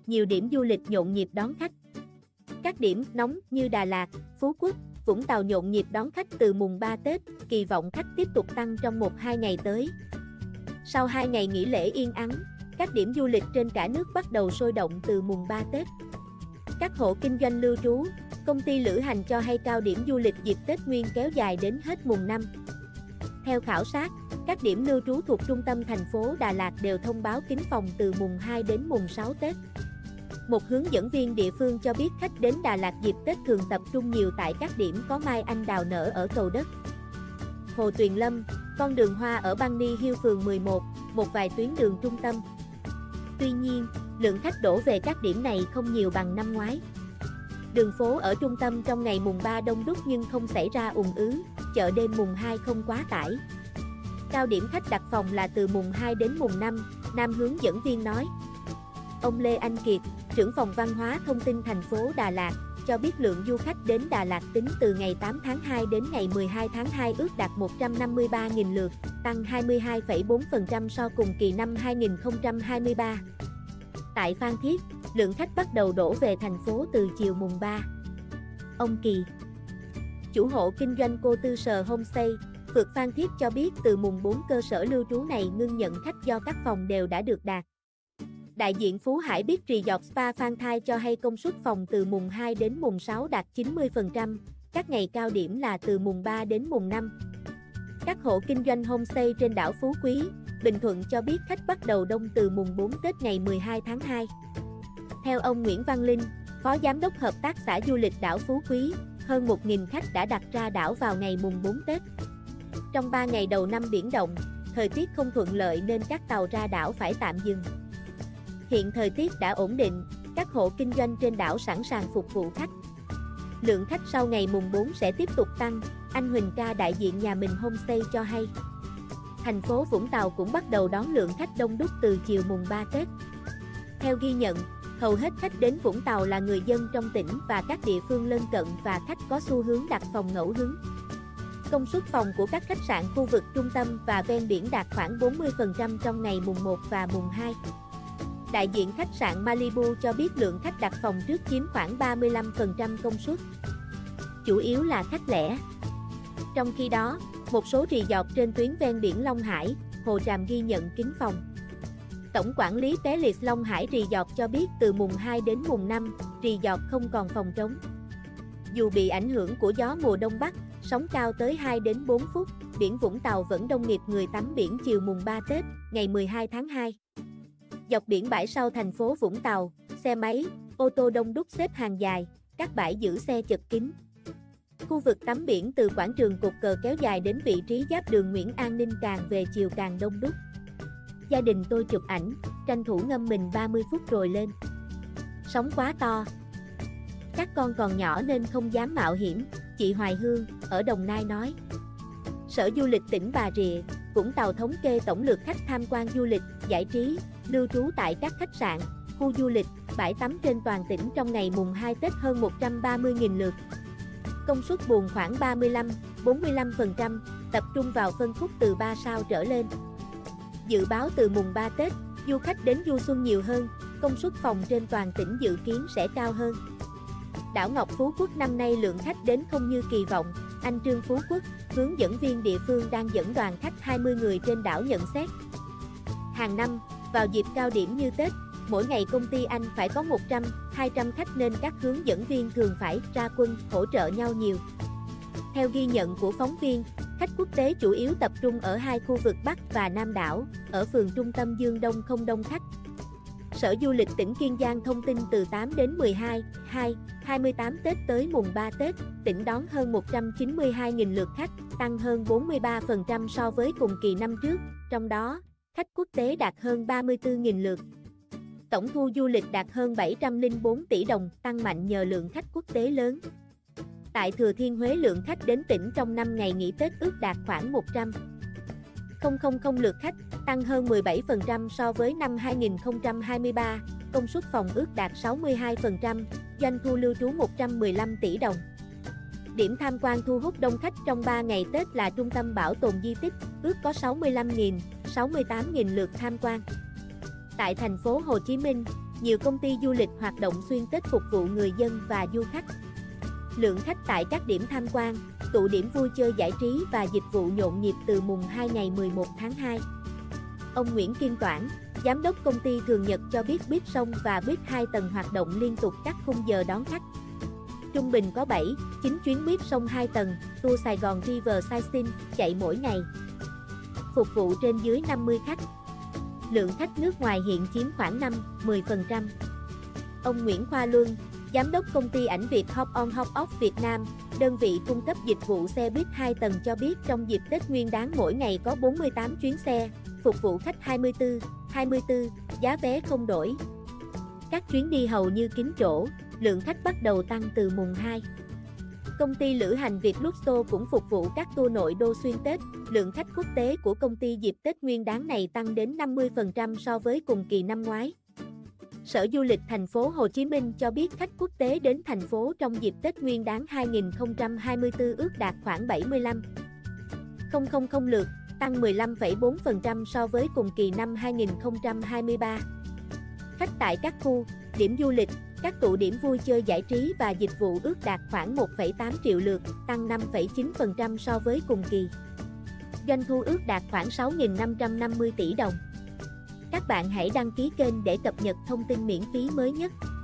nhiều điểm du lịch nhộn nhịp đón khách. Các điểm nóng như Đà Lạt, Phú Quốc, Vũng Tàu nhộn nhịp đón khách từ mùng 3 Tết, kỳ vọng khách tiếp tục tăng trong 1-2 ngày tới. Sau 2 ngày nghỉ lễ yên ắng, các điểm du lịch trên cả nước bắt đầu sôi động từ mùng 3 Tết. Các hộ kinh doanh lưu trú, công ty lữ hành cho hay cao điểm du lịch dịp Tết Nguyên kéo dài đến hết mùng 5. Theo khảo sát, các điểm lưu trú thuộc trung tâm thành phố Đà Lạt đều thông báo kín phòng từ mùng 2 đến mùng 6 Tết. Một hướng dẫn viên địa phương cho biết khách đến Đà Lạt dịp Tết thường tập trung nhiều tại các điểm có mai anh đào nở ở Cầu Đất, Hồ Tuyền Lâm, con đường hoa ở Bunny Hill phường 11, một vài tuyến đường trung tâm. Tuy nhiên, lượng khách đổ về các điểm này không nhiều bằng năm ngoái. Đường phố ở trung tâm trong ngày mùng 3 đông đúc nhưng không xảy ra ùn ứ, chợ đêm mùng 2 không quá tải. Cao điểm khách đặt phòng là từ mùng 2 đến mùng 5, nam hướng dẫn viên nói. Ông Lê Anh Kiệt, trưởng phòng văn hóa thông tin thành phố Đà Lạt, cho biết lượng du khách đến Đà Lạt tính từ ngày 8 tháng 2 đến ngày 12 tháng 2 ước đạt 153.000 lượt, tăng 22,4% so cùng kỳ năm 2023. Tại Phan Thiết, lượng khách bắt đầu đổ về thành phố từ chiều mùng 3. Ông Kỳ, chủ hộ kinh doanh Cô Tư Sờ Homestay, phượt Phan Thiết cho biết từ mùng 4 cơ sở lưu trú này ngưng nhận khách do các phòng đều đã được đạt. Đại diện Phú Hải Beach Resort Spa Phan Thai cho hay công suất phòng từ mùng 2 đến mùng 6 đạt 90%, các ngày cao điểm là từ mùng 3 đến mùng 5. Các hộ kinh doanh homestay trên đảo Phú Quý, Bình Thuận cho biết khách bắt đầu đông từ mùng 4 Tết ngày 12 tháng 2. Theo ông Nguyễn Văn Linh, Phó Giám đốc Hợp tác xã du lịch đảo Phú Quý, hơn 1.000 khách đã đặt ra đảo vào ngày mùng 4 Tết. Trong 3 ngày đầu năm biển động, thời tiết không thuận lợi nên các tàu ra đảo phải tạm dừng. Hiện thời tiết đã ổn định, các hộ kinh doanh trên đảo sẵn sàng phục vụ khách. Lượng khách sau ngày mùng 4 sẽ tiếp tục tăng, anh Huỳnh Ca đại diện nhà mình homestay cho hay. Thành phố Vũng Tàu cũng bắt đầu đón lượng khách đông đúc từ chiều mùng 3 Tết. Theo ghi nhận, hầu hết khách đến Vũng Tàu là người dân trong tỉnh và các địa phương lân cận và khách có xu hướng đặt phòng ngẫu hứng. Công suất phòng của các khách sạn khu vực trung tâm và ven biển đạt khoảng 40% trong ngày mùng 1 và mùng 2. Đại diện khách sạn Malibu cho biết lượng khách đặt phòng trước chiếm khoảng 35% công suất. Chủ yếu là khách lẻ. Trong khi đó, một số resort trên tuyến ven biển Long Hải, Hồ Tràm ghi nhận kín phòng. Tổng quản lý Palace Long Hải Resort cho biết từ mùng 2 đến mùng 5, resort không còn phòng trống. Dù bị ảnh hưởng của gió mùa đông bắc, sóng cao tới 2 đến 4 phút, biển Vũng Tàu vẫn đông nghịt người tắm biển chiều mùng 3 Tết, ngày 12 tháng 2. Dọc biển bãi sau thành phố Vũng Tàu, xe máy, ô tô đông đúc xếp hàng dài, các bãi giữ xe chật kín. Khu vực tắm biển từ quảng trường cột cờ kéo dài đến vị trí giáp đường Nguyễn An Ninh càng về chiều càng đông đúc. Gia đình tôi chụp ảnh, tranh thủ ngâm mình 30 phút rồi lên. Sóng quá to. Các con còn nhỏ nên không dám mạo hiểm, chị Hoài Hương, ở Đồng Nai nói. Sở Du lịch tỉnh Bà Rịa, Vũng Tàu thống kê tổng lượt khách tham quan du lịch, giải trí, lưu trú tại các khách sạn, khu du lịch, bãi tắm trên toàn tỉnh trong ngày mùng 2 Tết hơn 130.000 lượt. Công suất buồng khoảng 35-45%, tập trung vào phân khúc từ 3 sao trở lên. Dự báo từ mùng 3 Tết, du khách đến du xuân nhiều hơn, công suất phòng trên toàn tỉnh dự kiến sẽ cao hơn. Đảo Ngọc Phú Quốc năm nay lượng khách đến không như kỳ vọng, anh Trương Phú Quốc, hướng dẫn viên địa phương đang dẫn đoàn khách 20 người trên đảo nhận xét. Hàng năm, vào dịp cao điểm như Tết, mỗi ngày công ty anh phải có 100-200 khách nên các hướng dẫn viên thường phải ra quân hỗ trợ nhau nhiều. Theo ghi nhận của phóng viên, khách quốc tế chủ yếu tập trung ở hai khu vực Bắc và Nam đảo, ở phường trung tâm Dương Đông không đông khách. Sở Du lịch tỉnh Kiên Giang thông tin từ 8 đến 28 Tết tới mùng 3 Tết, tỉnh đón hơn 192.000 lượt khách, tăng hơn 43% so với cùng kỳ năm trước, trong đó, khách quốc tế đạt hơn 34.000 lượt. Tổng thu du lịch đạt hơn 704 tỷ đồng, tăng mạnh nhờ lượng khách quốc tế lớn. Tại Thừa Thiên Huế lượng khách đến tỉnh trong 5 ngày nghỉ Tết ước đạt khoảng 100.000 lượt khách, tăng hơn 17% so với năm 2023, công suất phòng ước đạt 62%, doanh thu lưu trú 115 tỷ đồng. Điểm tham quan thu hút đông khách trong 3 ngày Tết là Trung tâm Bảo tồn Di tích, ước có 65.000, 68.000 lượt tham quan. Tại thành phố Hồ Chí Minh, nhiều công ty du lịch hoạt động xuyên Tết phục vụ người dân và du khách. Lượng khách tại các điểm tham quan, tụ điểm vui chơi giải trí và dịch vụ nhộn nhịp từ mùng 2 ngày 11 tháng 2. Ông Nguyễn Kim Toản, Giám đốc công ty Thường Nhật cho biết buýt sông và buýt 2 tầng hoạt động liên tục các khung giờ đón khách. Trung bình có 7, 9 chuyến buýt sông 2 tầng, tour Sài Gòn River Sightseeing chạy mỗi ngày. Phục vụ trên dưới 50 khách. Lượng khách nước ngoài hiện chiếm khoảng 5-10%. Ông Nguyễn Khoa Luân, Giám đốc công ty ảnh Việt Hop On Hop Off Việt Nam, đơn vị cung cấp dịch vụ xe buýt 2 tầng cho biết trong dịp Tết Nguyên đán mỗi ngày có 48 chuyến xe, phục vụ khách 24, giá vé không đổi. Các chuyến đi hầu như kín chỗ, lượng khách bắt đầu tăng từ mùng 2. Công ty lữ hành Việt Luxo cũng phục vụ các tour nội đô xuyên Tết, lượng khách quốc tế của công ty dịp Tết Nguyên đán này tăng đến 50% so với cùng kỳ năm ngoái. Sở Du lịch thành phố Hồ Chí Minh cho biết khách quốc tế đến thành phố trong dịp Tết Nguyên đán 2024 ước đạt khoảng 75,000 lượt, tăng 15,4% so với cùng kỳ năm 2023. Khách tại các khu, điểm du lịch, các tụ điểm vui chơi giải trí và dịch vụ ước đạt khoảng 1,8 triệu lượt, tăng 5,9% so với cùng kỳ. Doanh thu ước đạt khoảng 6.550 tỷ đồng. Các bạn hãy đăng ký kênh để cập nhật thông tin miễn phí mới nhất.